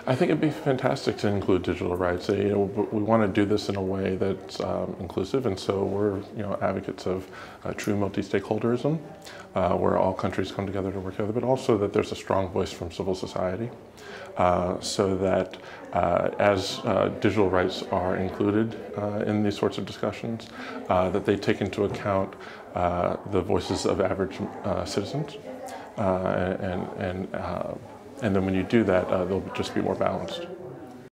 I think it'd be fantastic to include digital rights. We want to do this in a way that's inclusive, and so we're advocates of true multi-stakeholderism, where all countries come together to work together, but also that there's a strong voice from civil society, so that as digital rights are included in these sorts of discussions, that they take into account the voices of average citizens, and then when you do that, they'll just be more balanced.